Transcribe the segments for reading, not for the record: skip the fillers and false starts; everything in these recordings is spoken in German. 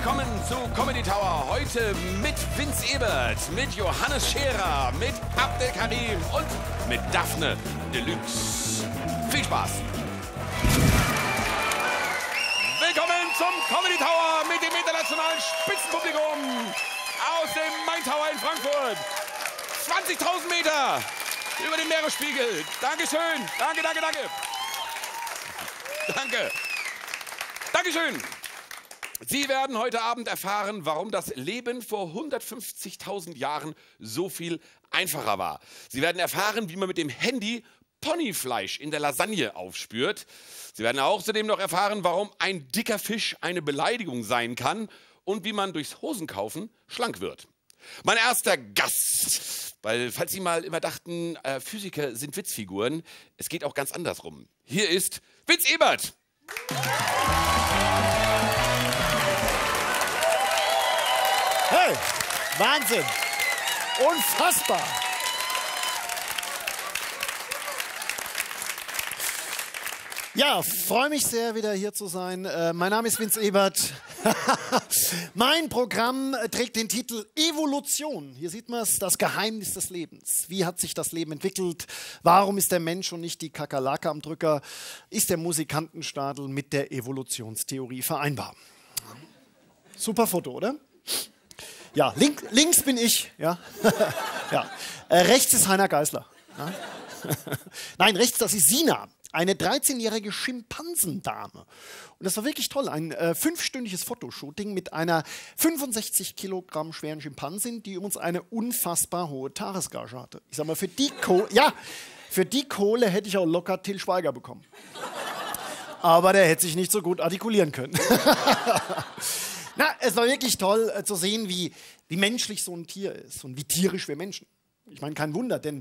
willkommen zu Comedy Tower. Heute mit Vince Ebert, mit Johannes Scherer, mit Abdel Karim und mit Daphne Deluxe. Viel Spaß! Willkommen zum Comedy Tower mit dem internationalen Spitzenpublikum aus dem Main Tower in Frankfurt. 20.000 Meter über dem Meeresspiegel. Dankeschön. Danke, danke, danke. Danke. Dankeschön. Sie werden heute Abend erfahren, warum das Leben vor 150.000 Jahren so viel einfacher war. Sie werden erfahren, wie man mit dem Handy Ponyfleisch in der Lasagne aufspürt. Sie werden außerdem noch erfahren, warum ein dicker Fisch eine Beleidigung sein kann und wie man durchs Hosenkaufen schlank wird. Mein erster Gast, weil falls Sie mal immer dachten, Physiker sind Witzfiguren, es geht auch ganz andersrum. Hier ist Vince Ebert. Hey, Wahnsinn! Unfassbar! Ja, freue mich sehr, wieder hier zu sein. Mein Name ist Vince Ebert. Mein Programm trägt den Titel Evolution. Hier sieht man es, das Geheimnis des Lebens. Wie hat sich das Leben entwickelt? Warum ist der Mensch und nicht die Kakerlake am Drücker? Ist der Musikantenstadel mit der Evolutionstheorie vereinbar? Super Foto, oder? Ja, links bin ich. Ja. Ja. Rechts ist Heiner Geißler. Ja. Nein, rechts, das ist Sina. Eine 13-jährige Schimpansendame. Und das war wirklich toll. Ein 5-stündiges Fotoshooting mit einer 65 Kilogramm schweren Schimpansin, die übrigens eine unfassbar hohe Tagesgage hatte. Ich sag mal, für die Kohle hätte ich auch locker Til Schweiger bekommen. Aber der hätte sich nicht so gut artikulieren können. Na, es war wirklich toll zu sehen, wie menschlich so ein Tier ist und wie tierisch wir Menschen. Ich meine, kein Wunder, denn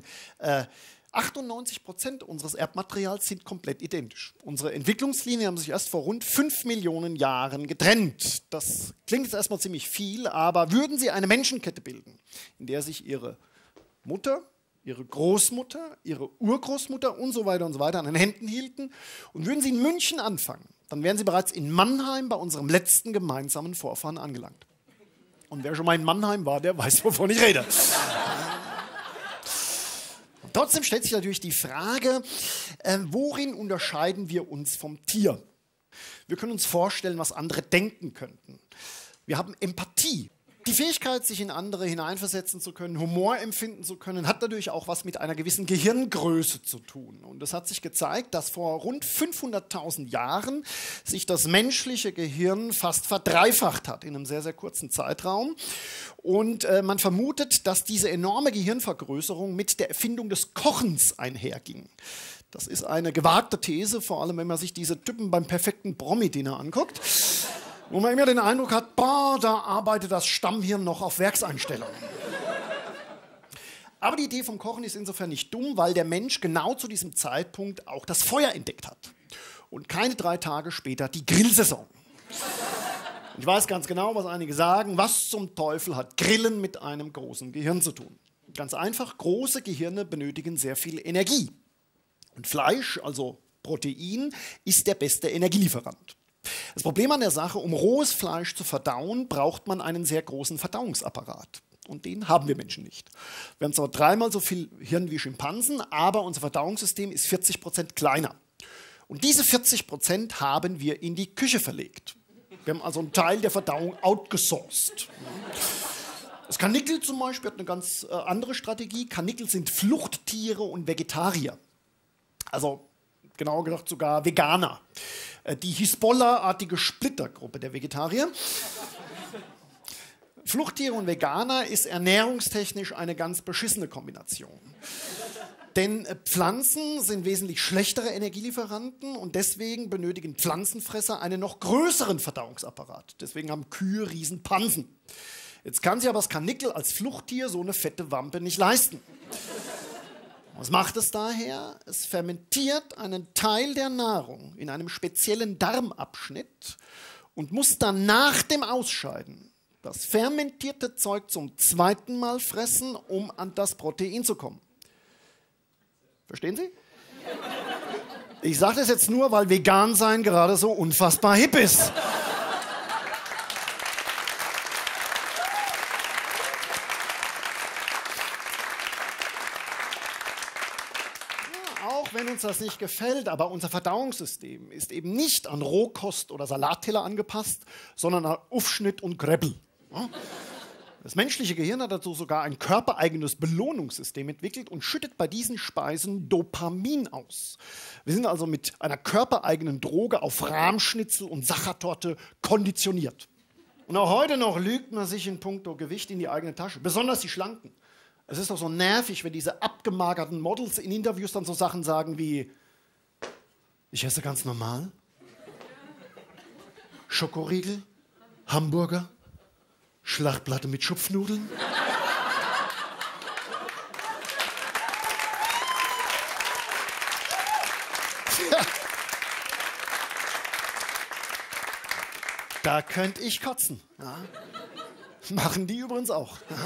98% unseres Erbmaterials sind komplett identisch. Unsere Entwicklungslinien haben sich erst vor rund 5 Millionen Jahren getrennt. Das klingt jetzt erstmal ziemlich viel, aber würden Sie eine Menschenkette bilden, in der sich Ihre Mutter, Ihre Großmutter, Ihre Urgroßmutter und so weiter an den Händen hielten und würden Sie in München anfangen, dann wären Sie bereits in Mannheim bei unserem letzten gemeinsamen Vorfahren angelangt. Und wer schon mal in Mannheim war, der weiß, wovon ich rede. Trotzdem stellt sich natürlich die Frage, worin unterscheiden wir uns vom Tier? Wir können uns vorstellen, was andere denken könnten. Wir haben Empathie. Die Fähigkeit, sich in andere hineinversetzen zu können, Humor empfinden zu können, hat natürlich auch was mit einer gewissen Gehirngröße zu tun. Und es hat sich gezeigt, dass vor rund 500.000 Jahren sich das menschliche Gehirn fast verdreifacht hat in einem sehr, sehr kurzen Zeitraum. Und man vermutet, dass diese enorme Gehirnvergrößerung mit der Erfindung des Kochens einherging. Das ist eine gewagte These, vor allem wenn man sich diese Typen beim perfekten Promi-Dinner anguckt. Wo man immer den Eindruck hat, boah, da arbeitet das Stammhirn noch auf Werkseinstellung. Aber die Idee vom Kochen ist insofern nicht dumm, weil der Mensch genau zu diesem Zeitpunkt auch das Feuer entdeckt hat. Und keine 3 Tage später die Grillsaison. Ich weiß ganz genau, was einige sagen, was zum Teufel hat Grillen mit einem großen Gehirn zu tun? Ganz einfach, große Gehirne benötigen sehr viel Energie. Und Fleisch, also Protein, ist der beste Energielieferant. Das Problem an der Sache, um rohes Fleisch zu verdauen, braucht man einen sehr großen Verdauungsapparat. Und den haben wir Menschen nicht. Wir haben zwar 3-mal so viel Hirn wie Schimpansen, aber unser Verdauungssystem ist 40% kleiner. Und diese 40% haben wir in die Küche verlegt. Wir haben also einen Teil der Verdauung outgesourced. Das Karnickel zum Beispiel hat eine ganz andere Strategie. Karnickel sind Fluchttiere und Vegetarier. Also genauer gesagt sogar Veganer. Die Hisbollah-artige Splittergruppe der Vegetarier. Fluchttiere und Veganer ist ernährungstechnisch eine ganz beschissene Kombination. Denn Pflanzen sind wesentlich schlechtere Energielieferanten und deswegen benötigen Pflanzenfresser einen noch größeren Verdauungsapparat. Deswegen haben Kühe Riesenpansen. Jetzt kann sich aber das Karnickel als Fluchttier so eine fette Wampe nicht leisten. Was macht es daher? Es fermentiert einen Teil der Nahrung in einem speziellen Darmabschnitt und muss dann nach dem Ausscheiden das fermentierte Zeug zum 2. Mal fressen, um an das Protein zu kommen. Verstehen Sie? Ich sage das jetzt nur, weil vegan sein gerade so unfassbar hip ist. wenn uns das nicht gefällt, aber unser Verdauungssystem ist eben nicht an Rohkost oder Salatteller angepasst, sondern an Aufschnitt und Grebbel. Ja? Das menschliche Gehirn hat dazu sogar ein körpereigenes Belohnungssystem entwickelt und schüttet bei diesen Speisen Dopamin aus. Wir sind also mit einer körpereigenen Droge auf Rahmschnitzel und Sachertorte konditioniert. Und auch heute noch lügt man sich in puncto Gewicht in die eigene Tasche, besonders die Schlanken. Es ist doch so nervig, wenn diese abgemagerten Models in Interviews dann so Sachen sagen wie: Ich esse ganz normal, Schokoriegel, Hamburger, Schlachtplatte mit Schupfnudeln. Da könnte ich kotzen. Ja. Machen die übrigens auch. Ja.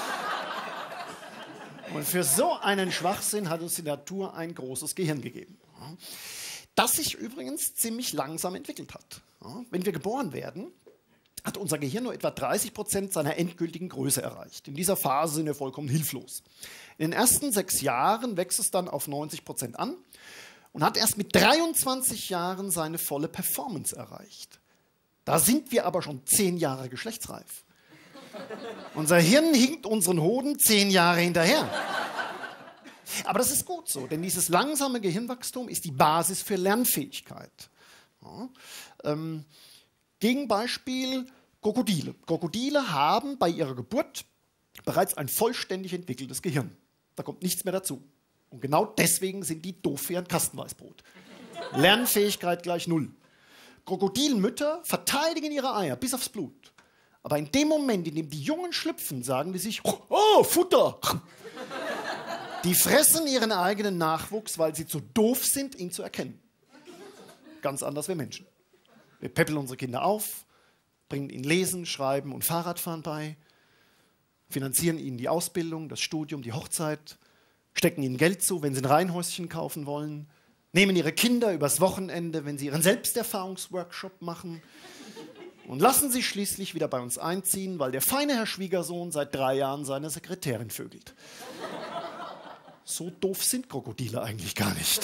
Und für so einen Schwachsinn hat uns die Natur ein großes Gehirn gegeben, ja, das sich übrigens ziemlich langsam entwickelt hat. Ja. Wenn wir geboren werden, hat unser Gehirn nur etwa 30% seiner endgültigen Größe erreicht. In dieser Phase sind wir vollkommen hilflos. In den ersten 6 Jahren wächst es dann auf 90% an und hat erst mit 23 Jahren seine volle Performance erreicht. Da sind wir aber schon 10 Jahre geschlechtsreif. Unser Hirn hinkt unseren Hoden 10 Jahre hinterher. Aber das ist gut so, denn dieses langsame Gehirnwachstum ist die Basis für Lernfähigkeit. Ja, Gegenbeispiel Krokodile. Krokodile haben bei ihrer Geburt bereits ein vollständig entwickeltes Gehirn. Da kommt nichts mehr dazu. Und genau deswegen sind die doof wie ein Kastenweißbrot. Lernfähigkeit gleich 0. Krokodilmütter verteidigen ihre Eier bis aufs Blut. Aber in dem Moment, in dem die Jungen schlüpfen, sagen die sich: Oh, Futter! Die fressen ihren eigenen Nachwuchs, weil sie zu doof sind, ihn zu erkennen. Ganz anders wie Menschen. Wir päppeln unsere Kinder auf, bringen ihnen Lesen, Schreiben und Fahrradfahren bei, finanzieren ihnen die Ausbildung, das Studium, die Hochzeit, stecken ihnen Geld zu, wenn sie ein Reihenhäuschen kaufen wollen, nehmen ihre Kinder übers Wochenende, wenn sie ihren Selbsterfahrungsworkshop machen, und lassen sie schließlich wieder bei uns einziehen, weil der feine Herr Schwiegersohn seit 3 Jahren seine Sekretärin vögelt. So doof sind Krokodile eigentlich gar nicht.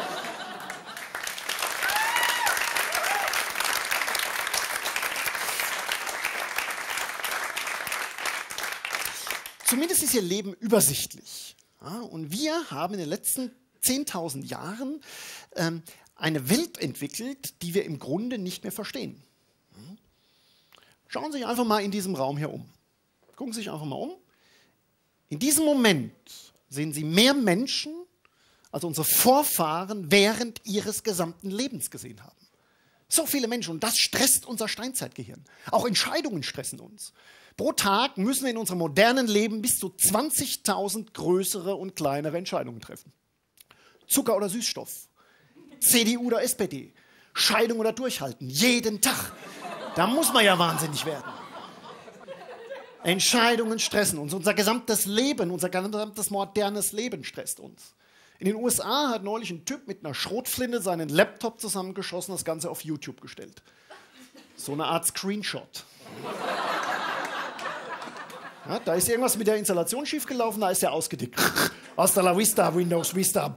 Zumindest ist ihr Leben übersichtlich. Ja, und wir haben in den letzten 10.000 Jahren eine Welt entwickelt, die wir im Grunde nicht mehr verstehen. Schauen Sie sich einfach mal in diesem Raum hier um. Gucken Sie sich einfach mal um. In diesem Moment sehen Sie mehr Menschen, als unsere Vorfahren während ihres gesamten Lebens gesehen haben. So viele Menschen, und das stresst unser Steinzeitgehirn. Auch Entscheidungen stressen uns. Pro Tag müssen wir in unserem modernen Leben bis zu 20.000 größere und kleinere Entscheidungen treffen. Zucker oder Süßstoff, CDU oder SPD, Scheidung oder Durchhalten, jeden Tag. Da muss man ja wahnsinnig werden. Entscheidungen stressen uns. Unser gesamtes Leben, unser gesamtes modernes Leben stresst uns. In den USA hat neulich ein Typ mit einer Schrotflinte seinen Laptop zusammengeschossen, das Ganze auf YouTube gestellt. So eine Art Screenshot. Ja, da ist irgendwas mit der Installation schiefgelaufen, da ist er ausgedickt. Hasta la vista, Windows Vista.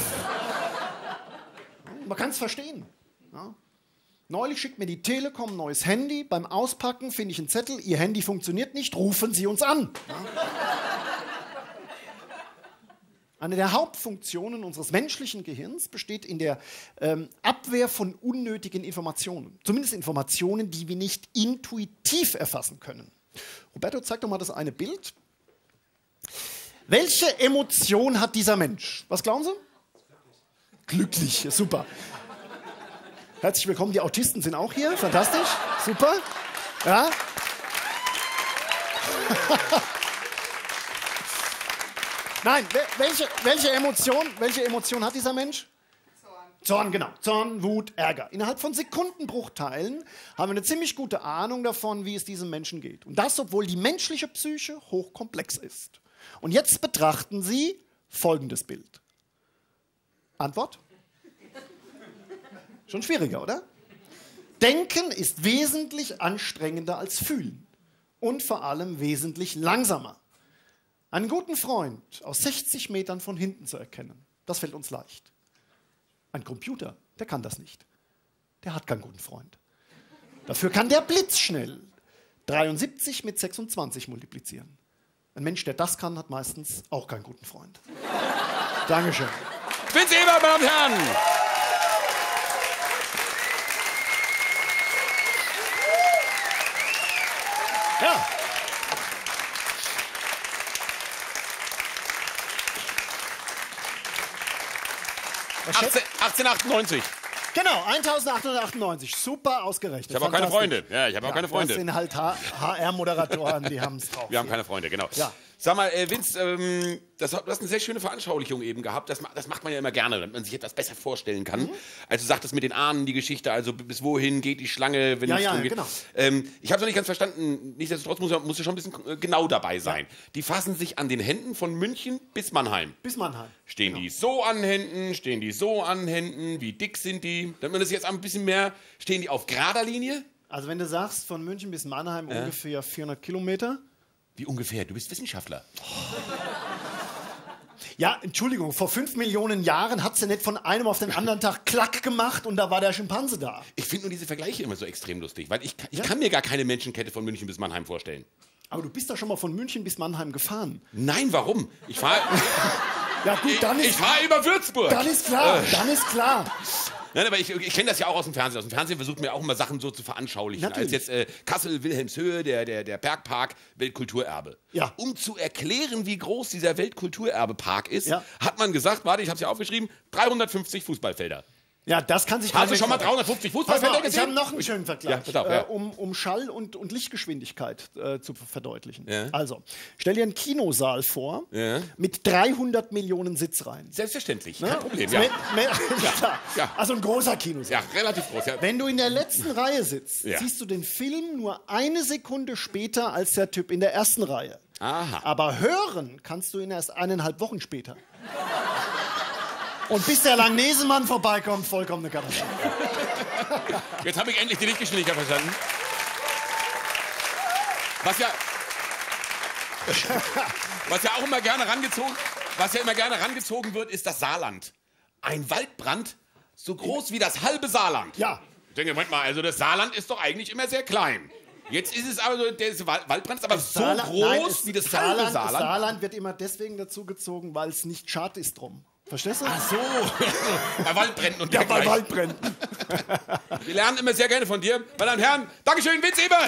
Man kann es verstehen. Ja. Neulich schickt mir die Telekom ein neues Handy. Beim Auspacken finde ich einen Zettel: Ihr Handy funktioniert nicht, rufen Sie uns an. Ja. Eine der Hauptfunktionen unseres menschlichen Gehirns besteht in der Abwehr von unnötigen Informationen. Zumindest Informationen, die wir nicht intuitiv erfassen können. Roberto, zeig doch mal das eine Bild. Welche Emotion hat dieser Mensch? Was glauben Sie? Glücklich, super. Herzlich willkommen, die Autisten sind auch hier, fantastisch, super. Ja. Nein, welche Emotion hat dieser Mensch? Zorn, genau. Zorn, Wut, Ärger. Innerhalb von Sekundenbruchteilen haben wir eine ziemlich gute Ahnung davon, wie es diesem Menschen geht. Und das, obwohl die menschliche Psyche hochkomplex ist. Und jetzt betrachten Sie folgendes Bild. Antwort? Schon schwieriger, oder? Denken ist wesentlich anstrengender als Fühlen. Und vor allem wesentlich langsamer. Einen guten Freund aus 60 Metern von hinten zu erkennen, das fällt uns leicht. Ein Computer, der kann das nicht. Der hat keinen guten Freund. Dafür kann der blitzschnell 73 mit 26 multiplizieren. Ein Mensch, der das kann, hat meistens auch keinen guten Freund. Dankeschön. Vince Ebert, meine Damen und Herren! Ja. Was schätzt- 1898. Genau, 1898. Super ausgerechnet. Ich habe auch keine Fantastisch. Freunde. Ja, ich habe auch keine Freunde. Das sind halt HR-Moderatoren, die haben es drauf. Wir haben keine Freunde, genau. Ja. Sag mal, Vince, du hast eine sehr schöne Veranschaulichung eben gehabt. Das macht man ja immer gerne, damit man sich etwas besser vorstellen kann. Also du sagtest mit den Ahnen die Geschichte, also bis wohin geht die Schlange, wenn Ja, es ja, drum geht. genau. Ich habe es noch nicht ganz verstanden. Nichtsdestotrotz muss ja schon ein bisschen genau dabei sein. Die fassen sich an den Händen von München bis Mannheim. Bis Mannheim. Stehen die so an Händen, stehen die so an Händen, wie dick sind die? Damit man das jetzt ein bisschen mehr, stehen die auf gerader Linie? Also wenn du sagst, von München bis Mannheim ungefähr 400 Kilometer. Wie ungefähr? Du bist Wissenschaftler. Ja, Entschuldigung, vor 5 Millionen Jahren hat sie nicht von einem auf den anderen Tag klack gemacht und da war der Schimpanse da. Ich finde nur diese Vergleiche immer so extrem lustig, weil ich kann mir gar keine Menschenkette von München bis Mannheim vorstellen. Aber du bist doch schon mal von München bis Mannheim gefahren. Nein, warum? Ich fahre Ja gut, dann ist, über Würzburg. dann ist klar, dann ist klar. Nein, aber ich kenne das ja auch aus dem Fernsehen. Aus dem Fernsehen versucht man ja auch immer Sachen so zu veranschaulichen. Natürlich. Als jetzt Kassel, Wilhelmshöhe, der Bergpark, Weltkulturerbe. Ja. Um zu erklären, wie groß dieser Weltkulturerbe-Park ist, Ja. hat man gesagt, warte, ich habe es ja aufgeschrieben, 350 Fußballfelder. Ja, das kann sich Hast du kein schon mal Mensch- 350 Pass Fußballfelder mal, ich gesehen? habe noch einen schönen Vergleich, Ja, pass auf, ja. um Schall- und Lichtgeschwindigkeit zu verdeutlichen. Ja. Also, stell dir einen Kinosaal vor Ja. mit 300 Millionen Sitzreihen. Selbstverständlich, Ne? kein Problem. Ja. Klar. Ja. Also ein großer Kinosaal. Ja, relativ groß. Ja. Wenn du in der letzten Reihe sitzt, Ja. siehst du den Film nur eine Sekunde später als der Typ in der ersten Reihe. Aha. Aber hören kannst du ihn erst 1,5 Wochen später. Und bis der Langnesemann vorbeikommt, vollkommene Katastrophe. Jetzt habe ich endlich die Lichtgeschwindigkeit verstanden. Was ja auch immer gerne rangezogen wird, ist das Saarland. Ein Waldbrand so groß wie das halbe Saarland. Ja. Ich denke, Moment mal, also das Saarland ist doch eigentlich immer sehr klein. Jetzt ist es aber so, der Waldbrand ist aber so groß wie das halbe Das Saarland. Saarland wird immer deswegen dazugezogen, weil es nicht schad ist drum. Verstehst du? Ach so, bei Waldbränden und Ja, bei dergleichen. Waldbränden. Wir lernen immer sehr gerne von dir. Meine Damen und Herren, Dankeschön, Vince Ebert.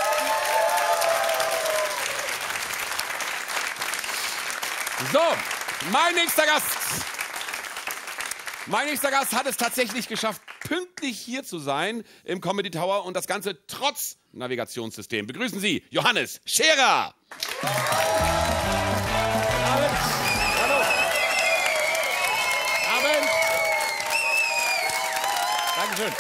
So, mein nächster Gast hat es tatsächlich geschafft, pünktlich hier zu sein im Comedy Tower und das Ganze trotz Navigationssystem. Begrüßen Sie Johannes Scherer. Hallo. Abend. Dankeschön.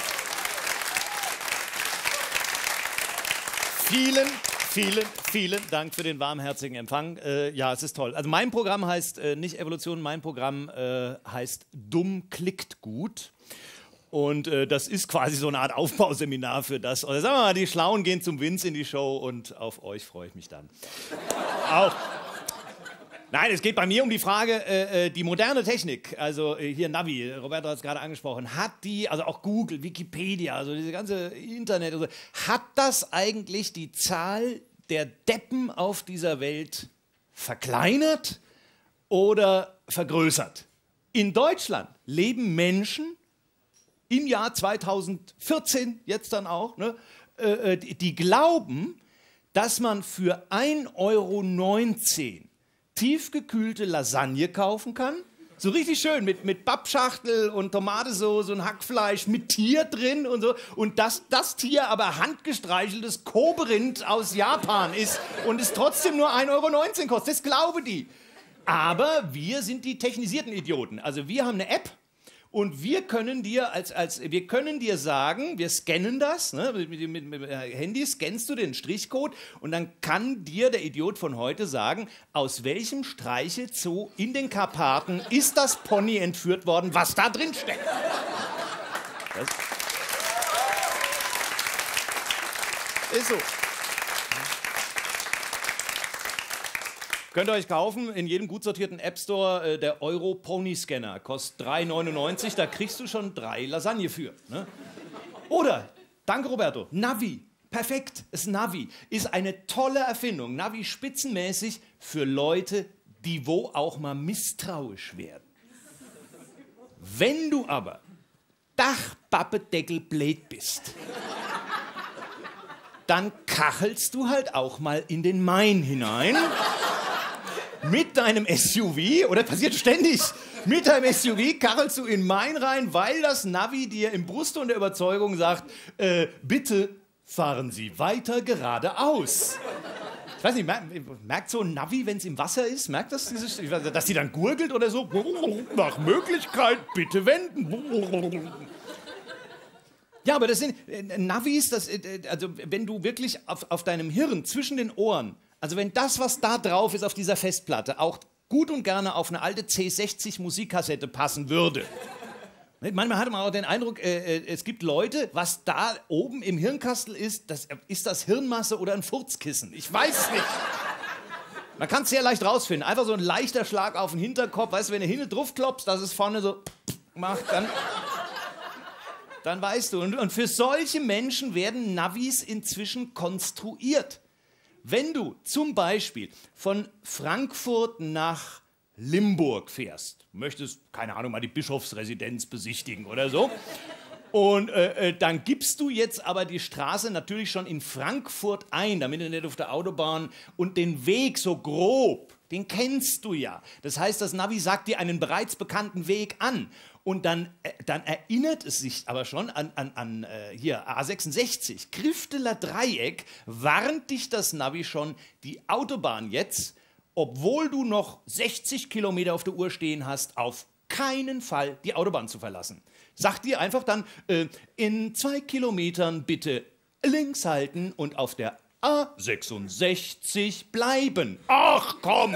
Vielen Dank für den warmherzigen Empfang. Ja, es ist toll. Also mein Programm heißt nicht Evolution, mein Programm heißt Dumm klickt gut. Und das ist quasi so eine Art Aufbauseminar für das. Oder sagen wir mal, die Schlauen gehen zum Vince in die Show und auf euch freue ich mich dann. Auch. Nein, es geht bei mir um die Frage, die moderne Technik, also hier Navi, Roberto hat es gerade angesprochen, hat die, also auch Google, Wikipedia, also diese ganze Internet, und so, hat das eigentlich die Zahl der Deppen auf dieser Welt verkleinert oder vergrößert? In Deutschland leben Menschen im Jahr 2014, jetzt dann auch, ne, die glauben, dass man für 1,19 € tiefgekühlte Lasagne kaufen kann. So richtig schön, mit Pappschachtel und Tomatensauce und Hackfleisch mit Tier drin und so. Und dass das Tier aber handgestreicheltes Koberind aus Japan ist und es trotzdem nur 1,19 € kostet. Das glauben die. Aber wir sind die technisierten Idioten. Also wir haben eine App. Und wir können dir wir können dir sagen, wir scannen das, ne, mit Handy scannst du den Strichcode und dann kann dir der Idiot von heute sagen, aus welchem Streichelzoo in den Karpaten ist das Pony entführt worden, was da drin steckt. Das ist so. Könnt ihr euch kaufen, in jedem gut sortierten App Store, der Euro Pony Scanner. Kostet 3,99, da kriegst du schon 3 Lasagne für. Ne? Oder, danke Roberto, Navi. Perfekt, das Navi ist eine tolle Erfindung. Navi spitzenmäßig für Leute, die wo auch mal misstrauisch werden. Wenn du aber Dachpappedeckelblöd bist, dann kachelst du halt auch mal in den Main hinein mit deinem SUV, oder passiert ständig, mit deinem SUV kachelst du in den Main rein, weil das Navi dir im Brustton der Überzeugung sagt, bitte fahren Sie weiter geradeaus. Ich weiß nicht, merkt so ein Navi, wenn es im Wasser ist, merkt das, dass die dann gurgelt oder so? Nach Möglichkeit bitte wenden. Ja, aber das sind Navis, also wenn du wirklich auf deinem Hirn zwischen den Ohren, also wenn das, was da drauf ist auf dieser Festplatte, auch gut und gerne auf eine alte C60 Musikkassette passen würde. Manchmal hat man auch den Eindruck, es gibt Leute, was da oben im Hirnkastel ist, ist das Hirnmasse oder ein Furzkissen? Ich weiß es nicht. Man kann es sehr leicht rausfinden. Einfach so ein leichter Schlag auf den Hinterkopf. Weißt du, wenn du hinten drauf klopfst, dass es vorne so macht, dann weißt du. Und für solche Menschen werden Navis inzwischen konstruiert. Wenn du zum Beispiel von Frankfurt nach Limburg fährst, möchtest, keine Ahnung, mal die Bischofsresidenz besichtigen oder so, und dann gibst du jetzt aber die Straße natürlich schon in Frankfurt ein, damit du nicht auf der Autobahn und den Weg so grob, den kennst du ja. Das heißt, das Navi sagt dir einen bereits bekannten Weg an. Und dann erinnert es sich aber schon an hier A66, Grifteler Dreieck, warnt dich das Navi schon, die Autobahn jetzt, obwohl du noch 60 Kilometer auf der Uhr stehen hast, auf keinen Fall die Autobahn zu verlassen. Sagt dir einfach dann, in 2 Kilometern bitte links halten und auf der A66 bleiben. Ach komm!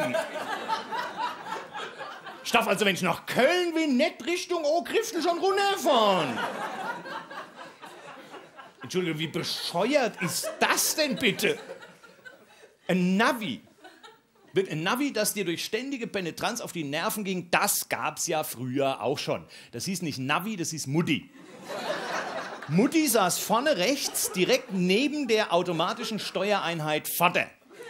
Staff, also wenn ich nach Köln will, nicht Richtung Griften schon runterfahren. Entschuldigung, wie bescheuert ist das denn bitte? Ein Navi, das dir durch ständige Penetranz auf die Nerven ging, das gab's ja früher auch schon. Das hieß nicht Navi, das hieß Mutti. Mutti saß vorne rechts, direkt neben der automatischen Steuereinheit Vater.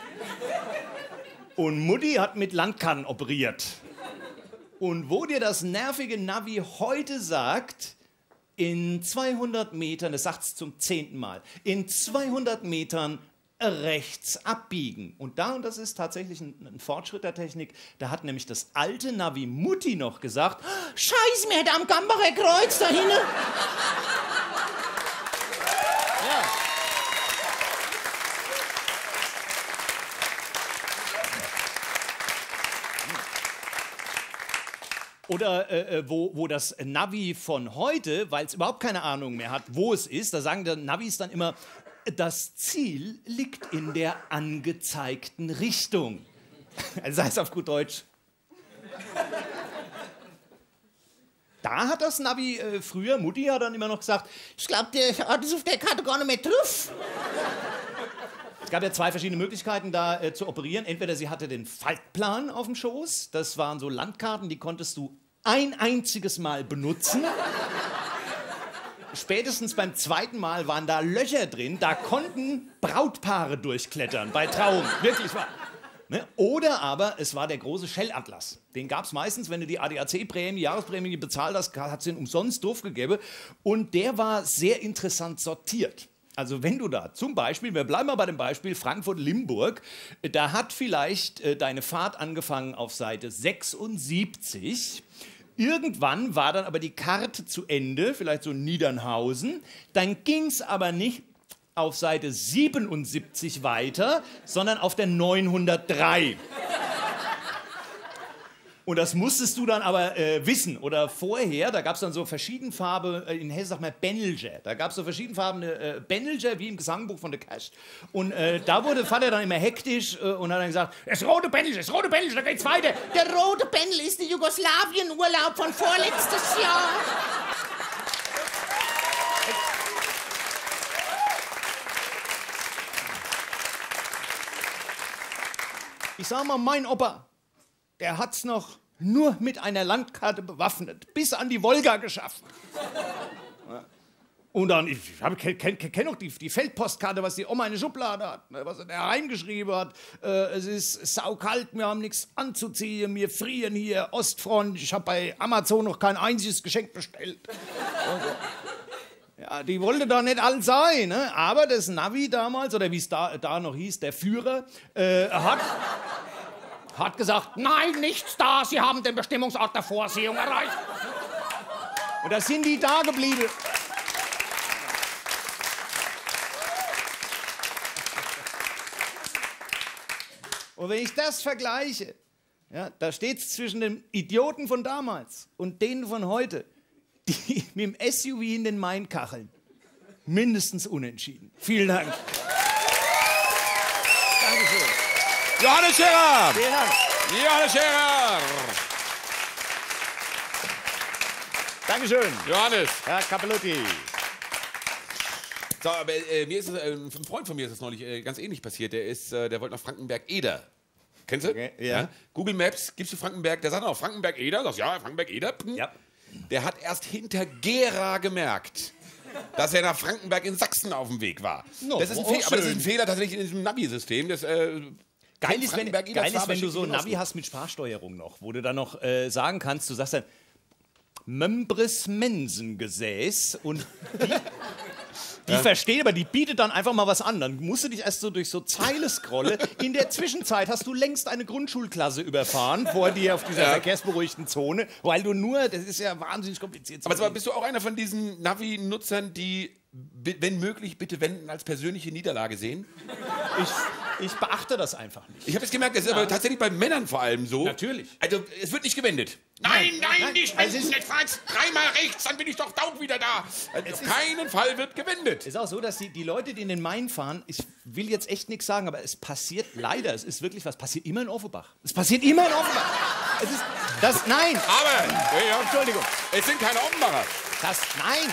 Und Mutti hat mit Landkarten operiert. Und wo dir das nervige Navi heute sagt, in 200 Metern, das sagt es zum 10. Mal, in 200 Metern rechts abbiegen. Und das ist tatsächlich ein Fortschritt der Technik, da hat nämlich das alte Navi Mutti noch gesagt, Scheiße, mir hätte am Gambacher Kreuz da hinten. Ja. Oder wo das Navi von heute, weil es überhaupt keine Ahnung mehr hat, wo es ist, da sagen die Navis dann immer, das Ziel liegt in der angezeigten Richtung. Also heißt auf gut Deutsch. Da hat das Navi früher, Mutti hat dann immer noch gesagt, ich glaube, der hat es auf der Karte gar nicht mehr drauf. Es gab ja 2 verschiedene Möglichkeiten, da zu operieren. Entweder sie hatte den Faltplan auf dem Schoß, das waren so Landkarten, die konntest du ein einziges Mal benutzen. Spätestens beim 2. Mal waren da Löcher drin, da konnten Brautpaare durchklettern, bei Trauung, wirklich wahr. Ne? Oder aber es war der große Shell-Atlas. Den gab es meistens, wenn du die ADAC-Prämie, Jahresprämie bezahlt hast, hat es den umsonst durchgegeben. Und der war sehr interessant sortiert. Also wenn du da zum Beispiel, wir bleiben mal bei dem Beispiel Frankfurt-Limburg, da hat vielleicht deine Fahrt angefangen auf Seite 76. Irgendwann war dann aber die Karte zu Ende, vielleicht so Niedernhausen. Dann ging es aber nicht auf Seite 77 weiter, sondern auf der 903. Und das musstest du dann aber wissen. Oder vorher, da gab es dann so verschiedenfarbe, in Hessen sagt man Bändelger. Da gab es so verschiedenfarbene Bändelger, wie im Gesangbuch von der Cash. Und da wurde Vater dann immer hektisch und hat dann gesagt, das rote Bändel, da geht's weiter. Der rote Bändel ist der Jugoslawien-Urlaub von vorletztes Jahr. Ich sag mal, mein Opa, der hat's noch nur mit einer Landkarte bewaffnet, bis an die Wolga geschafft. Und dann, ich kenn noch die Feldpostkarte, was die Oma in der Schublade hat, ne, was er da reingeschrieben hat. Es ist saukalt, wir haben nichts anzuziehen, wir frieren hier, Ostfront, ich habe bei Amazon noch kein einziges Geschenk bestellt. Ja, die wollte da nicht alt sein, ne? Aber das Navi damals, oder wie es da noch hieß, der Führer, hat gesagt, nein, nichts da, Sie haben den Bestimmungsort der Vorsehung erreicht. Und da sind die da geblieben. Und wenn ich das vergleiche, ja, da steht es zwischen den Idioten von damals und denen von heute, die mit dem SUV in den Main kacheln. Mindestens unentschieden. Vielen Dank. Dankeschön. Johannes Scherer! Vielen Dank. Johannes Scherer! Dankeschön. Johannes! Herr Cappellotti. So, aber mir ist es, ein Freund von mir ist es neulich ganz ähnlich passiert. Der wollte nach Frankenberg-Eder. Kennst du? Okay, ja. Google Maps, gibst du Frankenberg, der sagt auch Frankenberg-Eder, sagst ja, Frankenberg-Eder. Ja. Der hat erst hinter Gera gemerkt, dass er nach Frankenberg in Sachsen auf dem Weg war. No, das ist ein aber das ist ein Fehler tatsächlich in diesem Navi-System. Das, Geil ist, wenn du so ein Navi hast. hast mit Sprachsteuerung noch, wo du dann noch sagen kannst, du sagst dann Membris-Mensen-Gesäß und die verstehen, aber die bietet dann einfach mal was an. Dann musst du dich erst so durch so Zeile scrollen. In der Zwischenzeit hast du längst eine Grundschulklasse überfahren vor dir auf dieser verkehrsberuhigten Zone, weil du nur, das ist ja wahnsinnig kompliziert. Aber bist du auch einer von diesen Navi-Nutzern, die, wenn möglich, bitte Wenden als persönliche Niederlage sehen? Ich beachte das einfach nicht. Ich habe es gemerkt, das ist aber tatsächlich bei Männern vor allem so. Natürlich. Also, es wird nicht gewendet. Nein, nicht wenden, nicht falsch. Dreimal rechts, dann bin ich doch taub wieder da. Also auf keinen Fall wird gewendet. Es ist auch so, dass die Leute, die in den Main fahren, ich will jetzt echt nichts sagen, aber es passiert leider, es ist wirklich was, passiert immer in Offenbach. Es passiert immer in Offenbach. Nein. Aber, Entschuldigung, es sind keine Offenbacher. Nein.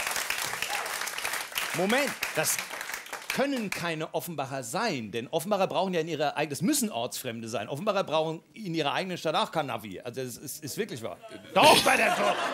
Moment, das können keine Offenbacher sein, denn Offenbacher brauchen ja in ihrer eigenen, das müssen Ortsfremde sein. Offenbacher brauchen in ihrer eigenen Stadt auch kein Navi. Also das ist wirklich wahr. Doch, bei der Tor.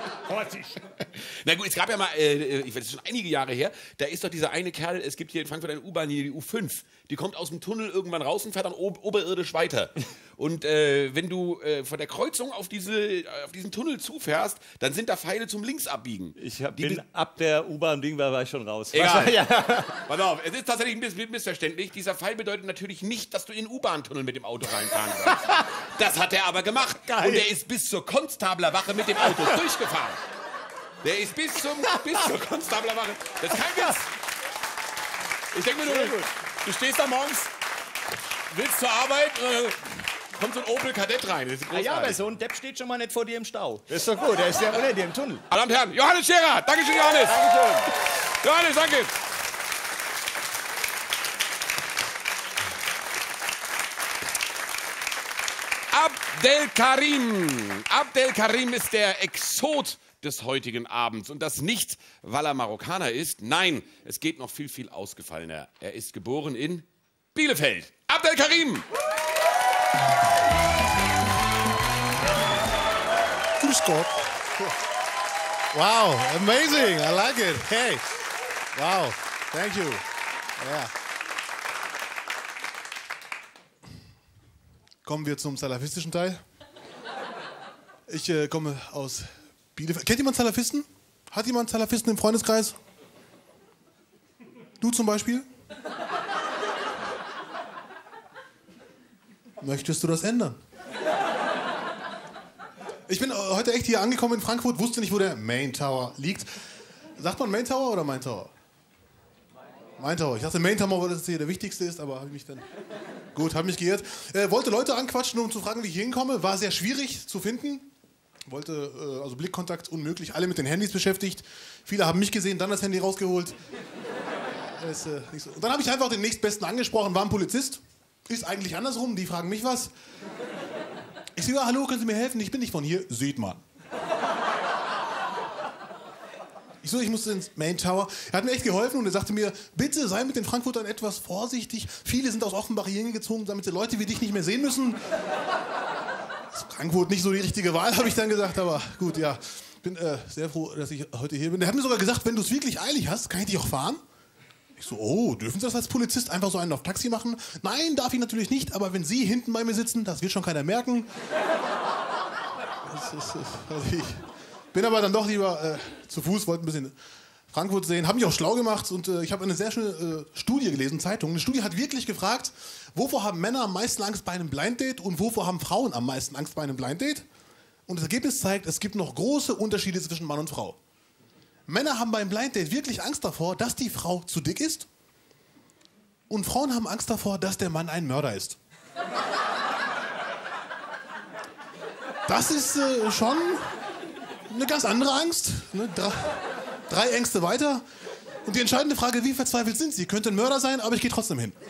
Na gut, es gab ja mal, ich weiß, das ist schon einige Jahre her, da ist doch dieser eine Kerl, es gibt hier in Frankfurt eine U-Bahn, die U5, die kommt aus dem Tunnel irgendwann raus und fährt dann oberirdisch weiter. Und wenn du von der Kreuzung auf diesen Tunnel zufährst, dann sind da Pfeile zum Linksabbiegen. Ich bin ab der U-Bahn-Ding war ich schon raus. Egal. Ja. Pass auf, es ist tatsächlich ein bisschen missverständlich. Dieser Pfeil bedeutet natürlich nicht, dass du in den U-Bahn-Tunnel mit dem Auto reinfahren sollst. Das hat er aber gemacht. Geil. Und er ist bis zur Konstablerwache mit dem Auto durchgefahren. Der ist bis zur Konstablerwache. Das ist kein Witz. Ich denke mir nur, du stehst da morgens, willst zur Arbeit, kommt so ein Opel Kadett rein. Das ist großartig. Ja, aber so ein Depp steht schon mal nicht vor dir im Stau. Das ist doch gut, der ist ja unter dir im Tunnel. Meine Damen und Herren, Johannes Scherer. Dankeschön, Johannes. Dankeschön. Johannes, danke. Abdel Karim ist der Exot des heutigen Abends. Und das nicht, weil er Marokkaner ist. Nein, es geht noch viel, viel ausgefallener. Er ist geboren in Bielefeld. Abdel Karim! Grüß Gott. Wow, amazing. I like it. Hey. Wow. Thank you. Yeah. Kommen wir zum salafistischen Teil. Ich komme aus Bielefeld. Kennt jemand Salafisten? Hat jemand Salafisten im Freundeskreis? Du zum Beispiel? Möchtest du das ändern? Ich bin heute echt hier angekommen in Frankfurt, wusste nicht, wo der Main Tower liegt. Sagt man Main Tower oder Main Tower? Main Tower. Ich dachte Main Tower, weil das hier der wichtigste ist, aber habe ich mich dann... Gut, habe mich geirrt. Wollte Leute anquatschen, um zu fragen, wie ich hier hinkomme. War sehr schwierig zu finden. Wollte, also Blickkontakt unmöglich, alle mit den Handys beschäftigt. Viele haben mich gesehen, dann das Handy rausgeholt. Nicht so. Und dann habe ich einfach den nächstbesten angesprochen, war ein Polizist. Ist eigentlich andersrum, die fragen mich was. Ich sage, ja, hallo, können Sie mir helfen? Ich bin nicht von hier. Sieht man. Ich so, ich musste ins Main Tower. Er hat mir echt geholfen und er sagte mir, bitte sei mit den Frankfurtern etwas vorsichtig. Viele sind aus Offenbach hier hingezogen, damit sie Leute wie dich nicht mehr sehen müssen. Frankfurt nicht so die richtige Wahl, habe ich dann gesagt, aber gut, ja. Bin sehr froh, dass ich heute hier bin. Der hat mir sogar gesagt, wenn du es wirklich eilig hast, kann ich dich auch fahren? Ich so, oh, dürfen Sie das als Polizist einfach so einen auf Taxi machen? Nein, darf ich natürlich nicht, aber wenn Sie hinten bei mir sitzen, das wird schon keiner merken. Also ich bin aber dann doch lieber zu Fuß, wollte ein bisschen Frankfurt sehen, habe mich auch schlau gemacht und ich habe eine sehr schöne Studie gelesen, Zeitung. Eine Studie hat wirklich gefragt, wovor haben Männer am meisten Angst bei einem Blind Date und wovor haben Frauen am meisten Angst bei einem Blind Date? Und das Ergebnis zeigt, es gibt noch große Unterschiede zwischen Mann und Frau. Männer haben beim Blind Date wirklich Angst davor, dass die Frau zu dick ist. Und Frauen haben Angst davor, dass der Mann ein Mörder ist. Das ist schon eine ganz andere Angst. Ne? Drei Ängste weiter. Und die entscheidende Frage, wie verzweifelt sind Sie? Könnte ein Mörder sein, aber ich gehe trotzdem hin.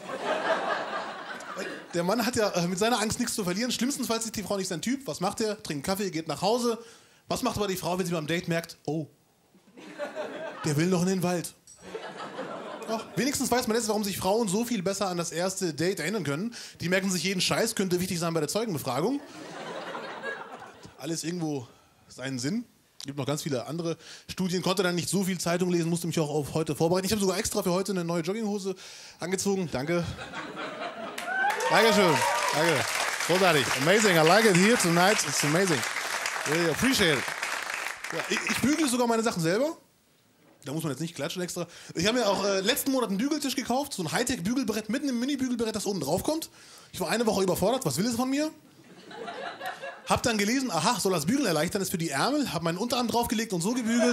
Der Mann hat ja mit seiner Angst nichts zu verlieren. Schlimmstenfalls ist die Frau nicht sein Typ. Was macht er? Trinkt Kaffee, geht nach Hause. Was macht aber die Frau, wenn sie beim Date merkt, oh, der will noch in den Wald. Ach, wenigstens weiß man jetzt, warum sich Frauen so viel besser an das erste Date erinnern können. Die merken sich jeden Scheiß, könnte wichtig sein bei der Zeugenbefragung. Alles irgendwo seinen Sinn. Es gibt noch ganz viele andere Studien. Konnte dann nicht so viel Zeitung lesen, musste mich auch auf heute vorbereiten. Ich habe sogar extra für heute eine neue Jogginghose angezogen. Danke. Dankeschön. Danke. Großartig. Amazing. I like it here tonight. It's amazing. Really appreciate it. Ja, ich bügele sogar meine Sachen selber. Da muss man jetzt nicht klatschen extra. Ich habe mir auch letzten Monat einen Bügeltisch gekauft. So ein Hightech-Bügelbrett mitten im Mini-Bügelbrett, das oben drauf kommt. Ich war eine Woche überfordert. Was will es von mir? Hab dann gelesen, aha, soll das Bügeln erleichtern, ist für die Ärmel. Hab meinen Unterarm draufgelegt und so gebügelt.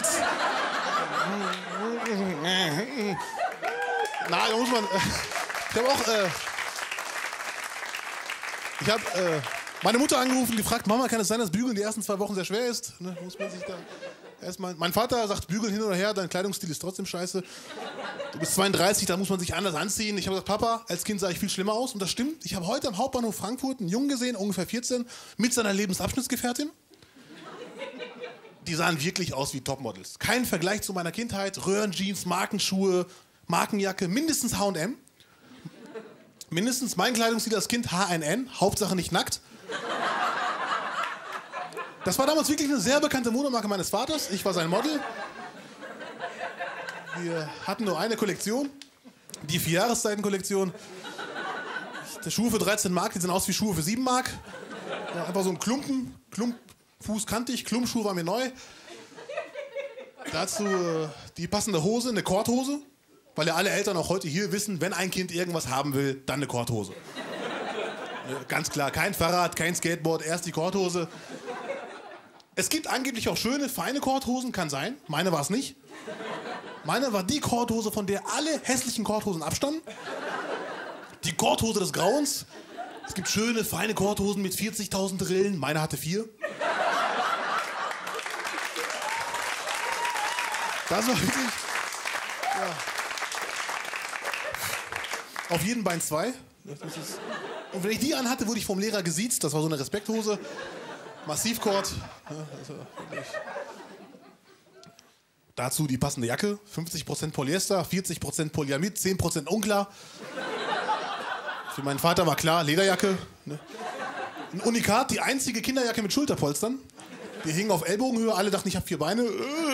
Na, da muss man... Ich habe meine Mutter angerufen und gefragt, Mama, kann es sein, dass Bügeln die ersten 2 Wochen sehr schwer ist? Ne, muss man sich da erstmal... Mein Vater sagt, Bügeln hin oder her, dein Kleidungsstil ist trotzdem scheiße. Du bist 32, da muss man sich anders anziehen. Ich habe gesagt, Papa, als Kind sah ich viel schlimmer aus. Und das stimmt. Ich habe heute am Hauptbahnhof Frankfurt einen Jungen gesehen, ungefähr 14, mit seiner Lebensabschnittsgefährtin. Die sahen wirklich aus wie Topmodels. Kein Vergleich zu meiner Kindheit. Röhrenjeans, Markenschuhe, Markenjacke, mindestens H&M. Mindestens mein Kleidungsstil als Kind H&N, Hauptsache nicht nackt. Das war damals wirklich eine sehr bekannte Modemarke meines Vaters. Ich war sein Model. Wir hatten nur eine Kollektion, die 4-Jahreszeiten-Kollektion. Schuhe für 13 Mark, die sehen aus wie Schuhe für 7 Mark. Ja, einfach so ein Fuß kantig, Klumpschuh war mir neu. Dazu die passende Hose, eine Korthose. Weil ja alle Eltern auch heute hier wissen, wenn ein Kind irgendwas haben will, dann eine Korthose. Ganz klar, kein Fahrrad, kein Skateboard, erst die Korthose. Es gibt angeblich auch schöne, feine Korthosen, kann sein. Meine war es nicht. Meine war die Korthose, von der alle hässlichen Korthosen abstammen. Die Korthose des Grauens. Es gibt schöne, feine Korthosen mit 40.000 Rillen. Meine hatte 4. Das war wirklich... Ja. Auf jedem Bein 2. Und wenn ich die anhatte, wurde ich vom Lehrer gesiezt. Das war so eine Respekthose. Massivkord. Ja, dazu die passende Jacke. 50% Polyester, 40% Polyamid, 10% unklar. Für meinen Vater war klar, Lederjacke. Ne? Ein Unikat, die einzige Kinderjacke mit Schulterpolstern. Die hingen auf Ellbogenhöhe. Alle dachten, ich habe 4 Beine.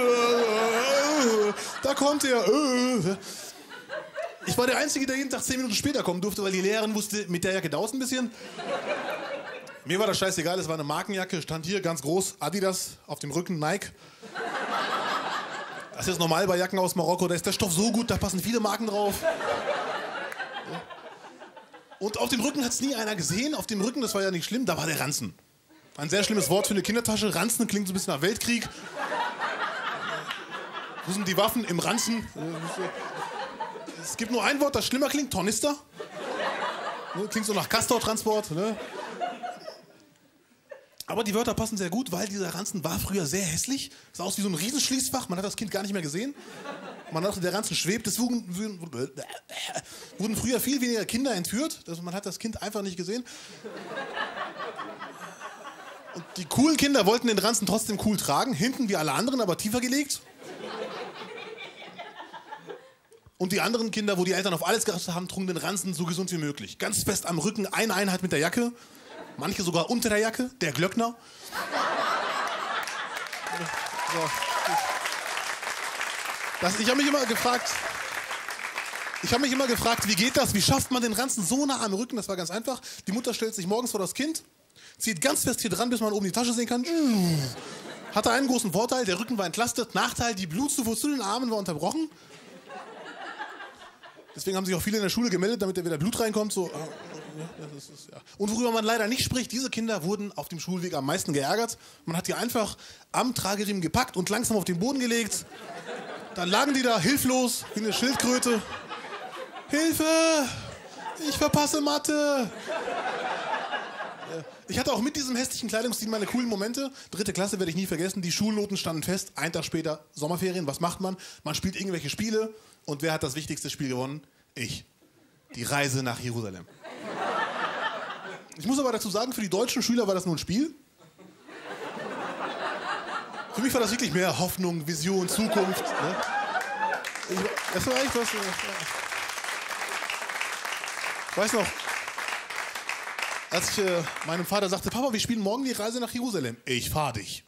Da kommt er. Ich war der Einzige, der jeden Tag 10 Minuten später kommen durfte, weil die Lehrerin wusste, mit der Jacke dauert ein bisschen. Mir war das scheißegal, es war eine Markenjacke, stand hier ganz groß, Adidas, auf dem Rücken Nike. Das ist normal bei Jacken aus Marokko, da ist der Stoff so gut, da passen viele Marken drauf. Und auf dem Rücken hat es nie einer gesehen, auf dem Rücken, das war ja nicht schlimm, da war der Ranzen. Ein sehr schlimmes Wort für eine Kindertasche, Ranzen klingt so ein bisschen nach Weltkrieg. Wo sind die Waffen? Im Ranzen. Es gibt nur ein Wort, das schlimmer klingt, Tornister. Klingt so nach Castortransport. Ne? Aber die Wörter passen sehr gut, weil dieser Ranzen war früher sehr hässlich. Sah aus wie so ein Riesenschließfach, man hat das Kind gar nicht mehr gesehen. Man dachte, der Ranzen schwebt. Es wurden früher viel weniger Kinder entführt. Man hat das Kind einfach nicht gesehen. Und die coolen Kinder wollten den Ranzen trotzdem cool tragen. Hinten wie alle anderen, aber tiefer gelegt. Und die anderen Kinder, wo die Eltern auf alles geachtet haben, trugen den Ranzen so gesund wie möglich. Ganz fest am Rücken, eine Einheit mit der Jacke. Manche sogar unter der Jacke, der Glöckner. Ich habe mich immer gefragt, wie geht das? Wie schafft man den Ranzen so nah am Rücken? Das war ganz einfach. Die Mutter stellt sich morgens vor das Kind, zieht ganz fest hier dran, bis man oben die Tasche sehen kann. Hatte einen großen Vorteil, der Rücken war entlastet. Nachteil, die Blutzufuhr zu den Armen war unterbrochen. Deswegen haben sich auch viele in der Schule gemeldet, damit da wieder Blut reinkommt. So. Ja. Und worüber man leider nicht spricht, diese Kinder wurden auf dem Schulweg am meisten geärgert. Man hat die einfach am Trageriemen gepackt und langsam auf den Boden gelegt. Dann lagen die da hilflos, wie eine Schildkröte. Hilfe! Ich verpasse Mathe! Ich hatte auch mit diesem hässlichen Kleidungsstil meine coolen Momente. 3. Klasse werde ich nie vergessen. Die Schulnoten standen fest. Einen Tag später Sommerferien. Was macht man? Man spielt irgendwelche Spiele. Und wer hat das wichtigste Spiel gewonnen? Ich. Die Reise nach Jerusalem. Ich muss aber dazu sagen, für die deutschen Schüler war das nur ein Spiel. Für mich war das wirklich mehr Hoffnung, Vision, Zukunft. Ne? Das war echt was. Ich weiß noch, als ich meinem Vater sagte, Papa, wir spielen morgen die Reise nach Jerusalem. Ich fahr dich.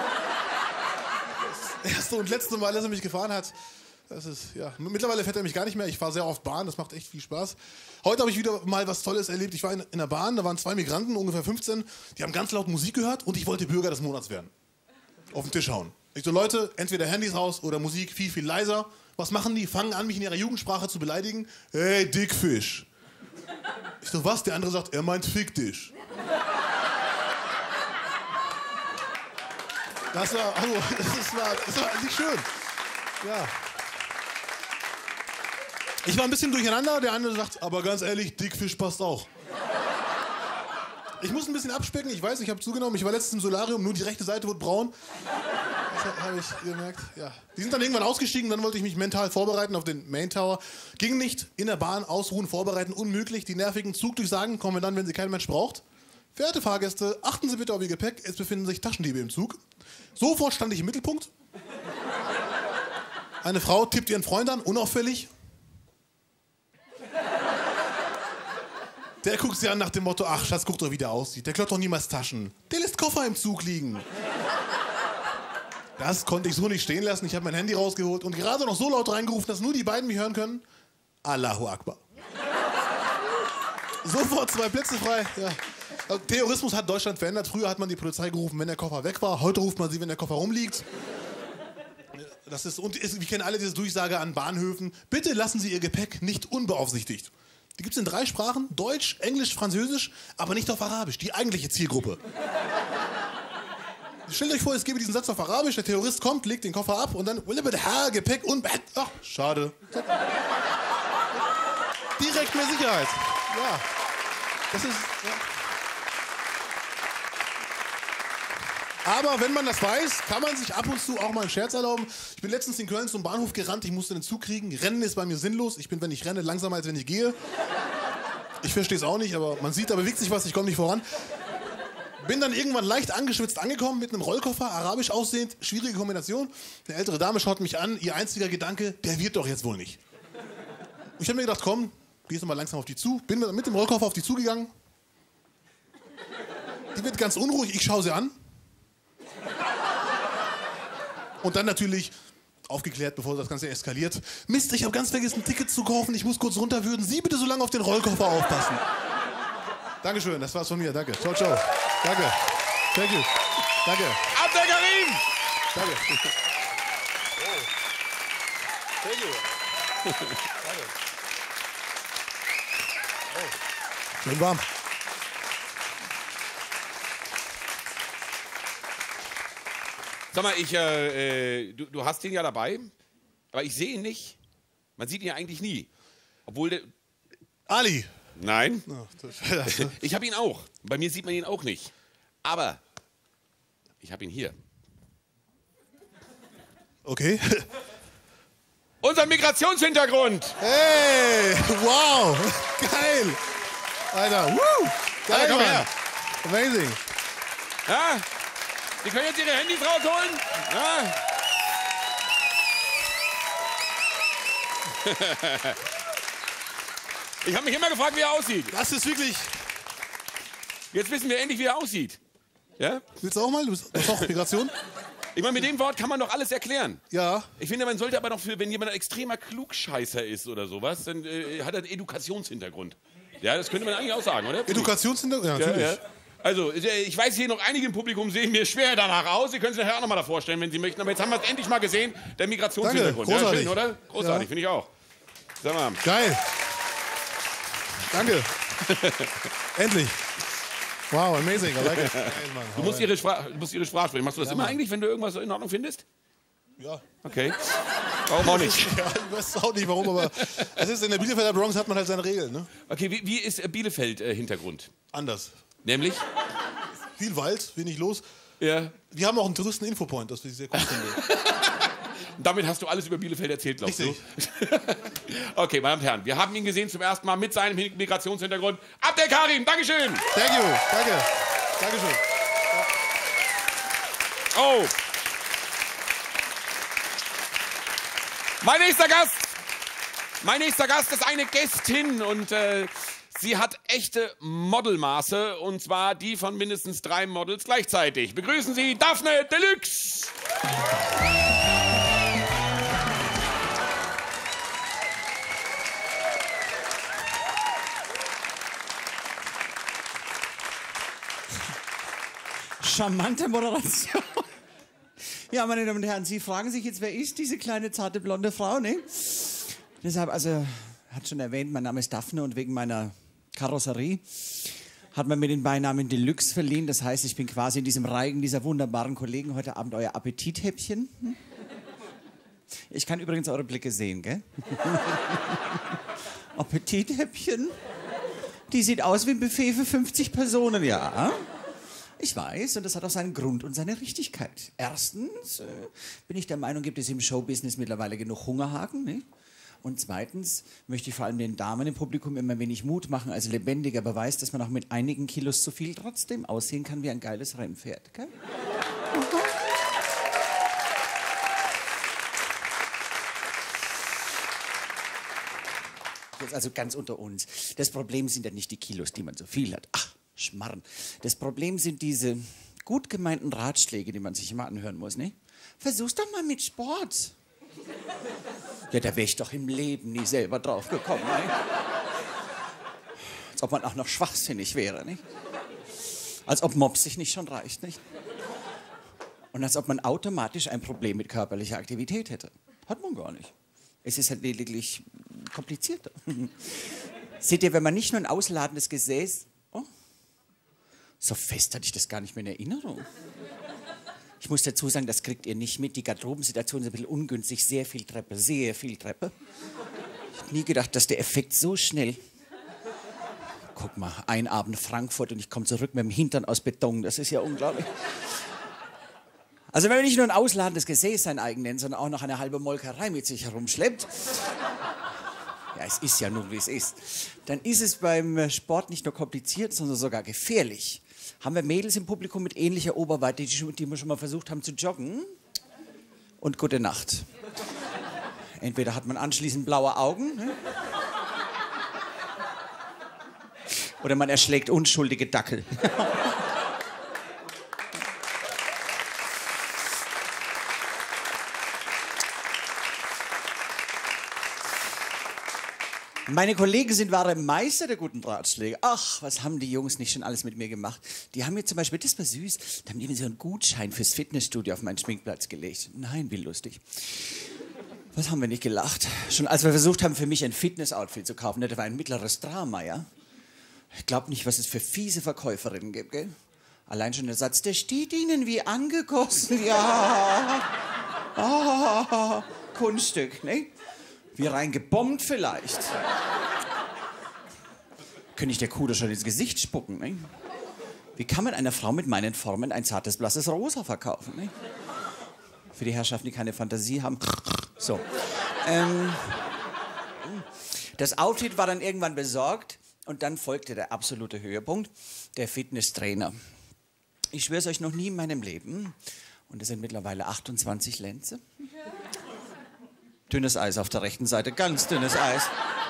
Das erste und letzte Mal, dass er mich gefahren hat. Das ist, ja. Mittlerweile fährt er mich gar nicht mehr. Ich fahre sehr oft Bahn, das macht echt viel Spaß. Heute habe ich wieder mal was Tolles erlebt. Ich war in der Bahn, da waren 2 Migranten, ungefähr 15. Die haben ganz laut Musik gehört und ich wollte Bürger des Monats werden. Auf den Tisch hauen. Ich so, Leute, entweder Handys raus oder Musik viel, viel leiser. Was machen die? Fangen an, mich in ihrer Jugendsprache zu beleidigen. Hey, Dickfisch. Ich so, was? Der andere sagt, er meint fick dich. Das war nicht schön. Ja. Ich war ein bisschen durcheinander, der andere sagt, aber ganz ehrlich, Dickfisch passt auch. Ich muss ein bisschen abspecken, ich weiß, ich habe zugenommen. Ich war letztens im Solarium, nur die rechte Seite wurde braun. Das habe ich gemerkt, ja. Die sind dann irgendwann ausgestiegen, dann wollte ich mich mental vorbereiten auf den Main Tower. Ging nicht, in der Bahn ausruhen, vorbereiten, unmöglich. Die nervigen Zugdurchsagen kommen dann, wenn sie kein Mensch braucht. Verehrte Fahrgäste, achten Sie bitte auf Ihr Gepäck, es befinden sich Taschendiebe im Zug. Sofort stand ich im Mittelpunkt. Eine Frau tippt ihren Freund an, unauffällig. Der guckt sie an nach dem Motto, ach Schatz, guck doch, wie der aussieht. Der klaut doch niemals Taschen. Der lässt Koffer im Zug liegen. Das konnte ich so nicht stehen lassen. Ich habe mein Handy rausgeholt und gerade noch so laut reingerufen, dass nur die beiden mich hören können. Allahu Akbar. Sofort 2 Plätze frei. Ja. Also, Terrorismus hat Deutschland verändert. Früher hat man die Polizei gerufen, wenn der Koffer weg war. Heute ruft man sie, wenn der Koffer rumliegt. Das ist, und wir kennen alle diese Durchsage an Bahnhöfen. Bitte lassen Sie Ihr Gepäck nicht unbeaufsichtigt. Die gibt es in 3 Sprachen. Deutsch, Englisch, Französisch, aber nicht auf Arabisch. Die eigentliche Zielgruppe. Stellt euch vor, es gäbe diesen Satz auf Arabisch. Der Terrorist kommt, legt den Koffer ab und dann Gepäck und ach, schade. Direkt mehr Sicherheit. Ja. Das ist... Ja. Aber wenn man das weiß, kann man sich ab und zu auch mal einen Scherz erlauben. Ich bin letztens in Köln zum Bahnhof gerannt, ich musste den Zug kriegen. Rennen ist bei mir sinnlos. Ich bin, wenn ich renne, langsamer, als wenn ich gehe. Ich verstehe es auch nicht, aber man sieht, da bewegt sich was, ich komme nicht voran. Bin dann irgendwann leicht angeschwitzt angekommen mit einem Rollkoffer, arabisch aussehend, schwierige Kombination. Eine ältere Dame schaut mich an, ihr einziger Gedanke, der wird doch jetzt wohl nicht. Ich habe mir gedacht, komm, gehst du mal langsam auf die zu. Bin mit dem Rollkoffer auf die zugegangen. Die wird ganz unruhig, ich schaue sie an. Und dann natürlich aufgeklärt, bevor das Ganze eskaliert. Mist, ich habe ganz vergessen, Tickets zu kaufen. Ich muss kurz runter. Würden Sie bitte so lange auf den Rollkoffer aufpassen? Dankeschön, das war's von mir. Danke. Ciao, ciao. Danke. Thank you. Danke. Abdel Karim! Danke. Thank you. Schön warm. Sag mal, du hast den ja dabei, aber ich sehe ihn nicht. Man sieht ihn ja eigentlich nie. Obwohl der... Ali. Nein. Oh, Ich habe ihn auch. Bei mir sieht man ihn auch nicht. Aber ich habe ihn hier. Okay. Unser Migrationshintergrund. Hey, wow. Geil. Alter, woo. Geil, Alter, komm Mann. her. Amazing. Ja? Die können jetzt ihre Handys rausholen. Ja? Ich habe mich immer gefragt, wie er aussieht. Das ist wirklich... Jetzt wissen wir endlich, wie er aussieht. Ja? Willst du auch mal? Du hast auch Migration? Ich meine, mit dem Wort kann man doch alles erklären. Ja. Ich finde, man sollte aber noch, wenn jemand ein extremer Klugscheißer ist oder sowas, dann hat er einen Edukationshintergrund. Ja, das könnte man eigentlich auch sagen, oder? Edukationshintergrund? Ja, natürlich. Ja. Also, ich weiß, hier noch einige im Publikum sehen mir schwer danach aus. Sie können sich nachher auch noch mal vorstellen, wenn Sie möchten. Aber jetzt haben wir es endlich mal gesehen, der Migrationshintergrund. Danke, großartig. Ja, schön, oder? Großartig, Ja. finde ich auch. Sag mal. Geil. Danke. Endlich. Wow, amazing. I like it. Geil, Mann. Du musst Ihre Sprache sprechen. Machst du das immer Mann. eigentlich, wenn du irgendwas in Ordnung findest? Ja. Okay. Warum auch nicht? Ja, ich weiß auch nicht warum, aber es ist in der Bielefelder Bronx hat man halt seine Regeln, ne? Okay, wie ist Bielefeld-Hintergrund? Anders. Nämlich? Viel Wald, wenig los. Ja. Wir haben auch einen Touristen-Infopoint, das ich sehr cool finde. Damit hast du alles über Bielefeld erzählt, glaubst Richtig. du? Okay, meine Damen und Herren, wir haben ihn gesehen zum ersten Mal mit seinem Migrationshintergrund. Abdel Karim, Dankeschön. Thank you. Danke. Dankeschön. Oh. Mein nächster Gast ist eine Gästin und sie hat echte Modelmaße und zwar die von mindestens 3 Models gleichzeitig. Begrüßen Sie Daphne Deluxe. Charmante Moderation. Ja, meine Damen und Herren, Sie fragen sich jetzt, wer ist diese kleine, zarte, blonde Frau, ne? Deshalb, also, hat schon erwähnt, mein Name ist Daphne und wegen meiner Karosserie hat man mir den Beinamen Deluxe verliehen. Das heißt, ich bin quasi in diesem Reigen dieser wunderbaren Kollegen heute Abend euer Appetithäppchen. Hm? Ich kann übrigens eure Blicke sehen, gell? Appetithäppchen? Die sieht aus wie ein Buffet für 50 Personen, ja. Ich weiß, und das hat auch seinen Grund und seine Richtigkeit. Erstens bin ich der Meinung, gibt es im Showbusiness mittlerweile genug Hungerhaken. Ne? Und zweitens möchte ich vor allem den Damen im Publikum immer wenig Mut machen als lebendiger Beweis, dass man auch mit einigen Kilos zu viel trotzdem aussehen kann wie ein geiles Rennpferd. Gell? Jetzt also ganz unter uns. Das Problem sind ja nicht die Kilos, die man so viel hat. Ach, Schmarrn. Das Problem sind diese gut gemeinten Ratschläge, die man sich immer anhören muss, ne? Versuch's doch mal mit Sport. Ja, da wäre ich doch im Leben nie selber drauf gekommen, ne? Als ob man auch noch schwachsinnig wäre, nicht? Als ob Mops sich nicht schon reicht, nicht? Und als ob man automatisch ein Problem mit körperlicher Aktivität hätte. Hat man gar nicht. Es ist halt lediglich komplizierter. Seht ihr, wenn man nicht nur ein ausladendes Gesäß... Oh, so fest hatte ich das gar nicht mehr in Erinnerung. Ich muss dazu sagen, das kriegt ihr nicht mit. Die Garderobensituation ist ein bisschen ungünstig. Sehr viel Treppe, sehr viel Treppe. Ich habe nie gedacht, dass der Effekt so schnell... Guck mal, ein Abend Frankfurt und ich komme zurück mit dem Hintern aus Beton. Das ist ja unglaublich. Also wenn man nicht nur ein ausladendes Gesäß sein eigen nennt, sondern auch noch eine halbe Molkerei mit sich herumschleppt... Ja, es ist ja nun, wie es ist. Dann ist es beim Sport nicht nur kompliziert, sondern sogar gefährlich. Haben wir Mädels im Publikum mit ähnlicher Oberweite, die wir schon mal versucht haben zu joggen? Und gute Nacht. Entweder hat man anschließend blaue Augen, ne? Oder man erschlägt unschuldige Dackel. Meine Kollegen sind wahre Meister der guten Ratschläge. Ach, was haben die Jungs nicht schon alles mit mir gemacht? Die haben mir zum Beispiel, das war süß, da haben die mir so einen Gutschein fürs Fitnessstudio auf meinen Schminkplatz gelegt. Nein, wie lustig. Was haben wir nicht gelacht? Schon als wir versucht haben, für mich ein Fitness-Outfit zu kaufen, das war ein mittleres Drama, ja? Ich glaube nicht, was es für fiese Verkäuferinnen gibt, gell? Allein schon der Satz, der steht Ihnen wie angegossen, ja. Ah, Kunststück, ne? Wie reingebombt vielleicht. Könnte ich der Kuh doch schon ins Gesicht spucken, ne? Wie kann man einer Frau mit meinen Formen ein zartes, blasses Rosa verkaufen, ne? Für die Herrschaften, die keine Fantasie haben. So. Das Outfit war dann irgendwann besorgt und dann folgte der absolute Höhepunkt, der Fitnesstrainer. Ich schwöre es euch, noch nie in meinem Leben, und es sind mittlerweile 28 Lenze, Dünnes Eis auf der rechten Seite, ganz dünnes Eis.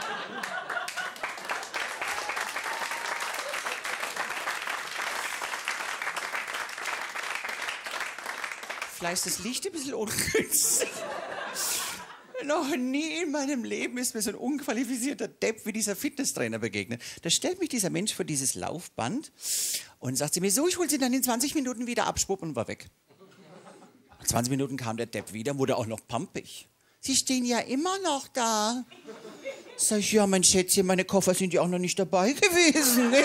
Vielleicht ist das Licht ein bisschen ungünstig. Noch nie in meinem Leben ist mir so ein unqualifizierter Depp wie dieser Fitnesstrainer begegnet. Da stellt mich dieser Mensch vor dieses Laufband und sagt zu mir, so, ich hol Sie dann in 20 Minuten wieder ab, schwupp, und war weg. Nach 20 Minuten kam der Depp wieder, wurde auch noch pampig. Sie stehen ja immer noch da. Sag ich, ja, mein Schätzchen, meine Koffer sind ja auch noch nicht dabei gewesen, ne?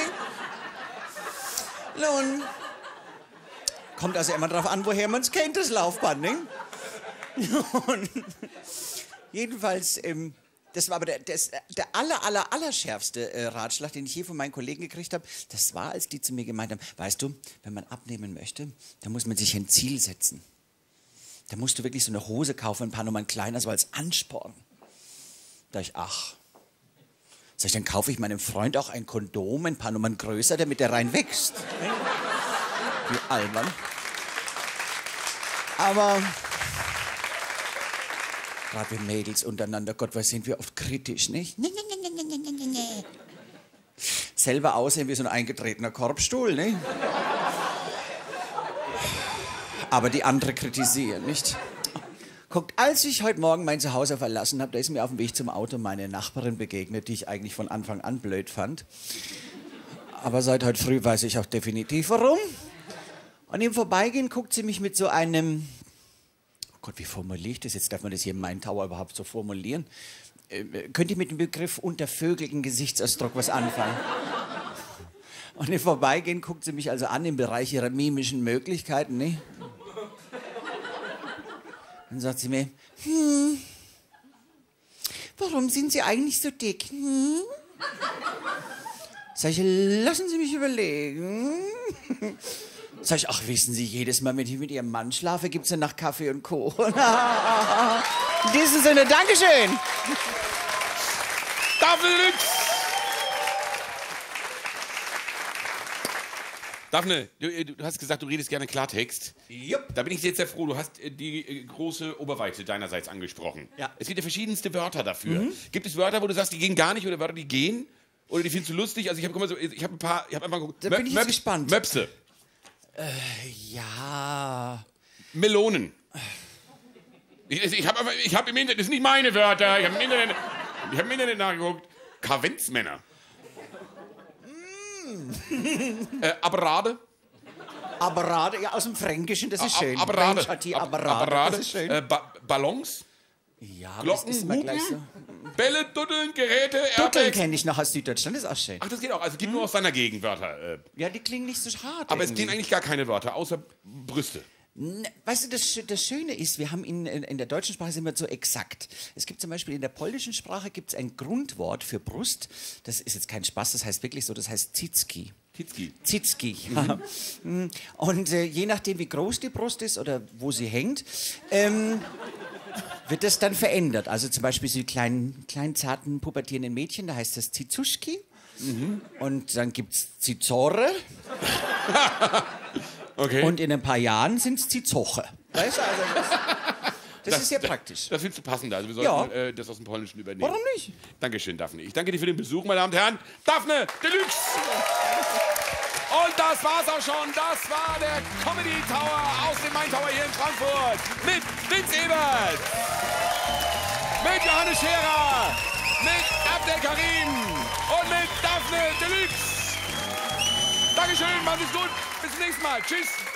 Nun, kommt also immer drauf an, woher man es kennt, das Laufband, ne? Und jedenfalls, das war aber der allerschärfste Ratschlag, den ich je von meinen Kollegen gekriegt habe. Das war, als die zu mir gemeint haben, weißt du, wenn man abnehmen möchte, dann muss man sich ein Ziel setzen. Da musst du wirklich so eine Hose kaufen, ein paar Nummern kleiner, so als Ansporn. Da ich, ach, sag ich, dann kaufe ich meinem Freund auch ein Kondom, ein paar Nummern größer, damit der rein wächst. Wie albern. Aber gerade wir Mädels untereinander, Gott, was sind wir oft kritisch, nicht? Selber aussehen wie so ein eingetretener Korbstuhl, nicht? Aber die andere kritisieren, nicht? Guckt, als ich heute Morgen mein Zuhause verlassen habe, da ist mir auf dem Weg zum Auto meine Nachbarin begegnet, die ich eigentlich von Anfang an blöd fand. Aber seit heute früh weiß ich auch definitiv warum. Und im Vorbeigehen guckt sie mich mit so einem... Oh Gott, wie formuliere ich das? Jetzt darf man das hier im Main Tower überhaupt so formulieren. Könnt ihr mit dem Begriff untervögelten Gesichtsausdruck was anfangen? Und im Vorbeigehen guckt sie mich also an im Bereich ihrer mimischen Möglichkeiten, ne? Dann sagt sie mir, warum sind Sie eigentlich so dick? Sag ich, lassen Sie mich überlegen. Sag ich, ach, wissen Sie, jedes Mal, wenn ich mit Ihrem Mann schlafe, gibt's dann nach Kaffee und Co. In diesem Sinne, Dankeschön. Daphne Deluxe! Daphne, du hast gesagt, du redest gerne Klartext. Jupp. Da bin ich jetzt sehr froh. Du hast die große Oberweite deinerseits angesprochen. Ja. Es gibt ja verschiedenste Wörter dafür. Gibt es Wörter, wo du sagst, die gehen gar nicht, oder Wörter, die gehen? Oder die findest du lustig? Also ich habe ein paar, ich habe einfach geguckt. Da bin ich jetzt gespannt. Möpse. Ja. Melonen. Ich hab im Internet, das sind nicht meine Wörter, ich habe im Internet nachgeguckt. Kavenzmänner. Aberrade. Aberrade, ja, aus dem Fränkischen, das ist schön. Aberrade. Aberrade, das ist schön. Ballons. Ja, Glocken, das ist immer gleich so. Bälle, Duddeln, Geräte, Duddeln Airbags. kenne ich noch aus Süddeutschland, das ist auch schön. Ach, das geht auch. Also es gibt nur aus seiner Gegend Wörter. Ja, die klingen nicht so hart. Aber es irgendwie. gehen eigentlich gar keine Wörter, außer Brüste. Weißt du, das Schöne ist, wir haben in der deutschen Sprache sind wir so exakt. Es gibt zum Beispiel in der polnischen Sprache gibt's ein Grundwort für Brust. Das ist jetzt kein Spaß, das heißt wirklich so, das heißt Zizki. Zizki. Ja. Und je nachdem, wie groß die Brust ist oder wo sie hängt, wird das dann verändert. Also zum Beispiel so die kleinen zarten, pubertierenden Mädchen, da heißt das Zizuschki. Und dann gibt's Zizore. Okay. Und in ein paar Jahren sind es Zizoche. Weißt du, also das ist sehr praktisch. Das findest du passender. Also wir sollten das aus dem Polnischen übernehmen. Warum nicht? Dankeschön, Daphne. Ich danke dir für den Besuch, meine Damen und Herren. Daphne Deluxe! Und das war's auch schon. Das war der Comedy Tower aus dem Main Tower hier in Frankfurt. Mit Vince Ebert. Mit Johannes Scherer. Mit Abdel Karim. Und mit Daphne Deluxe. Dankeschön, macht es gut. Bis zum nächsten Mal. Tschüss.